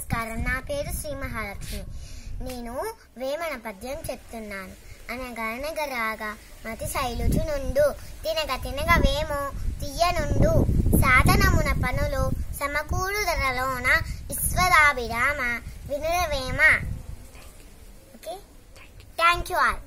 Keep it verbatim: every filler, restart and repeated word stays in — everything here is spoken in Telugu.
నమస్కారం. నా పేరు శ్రీ మహాలక్ష్మి. నేను వేమన పద్యం చెప్తున్నాను. అనగనగ రాగా మతి శైలుచు నుండు తినగ తినగ వేమో తీయనుండు సాధనమున పనులు సమకూడు ధరలోన ఈశ్వరాభిరామ వినురవేమ. Okay, thank you all.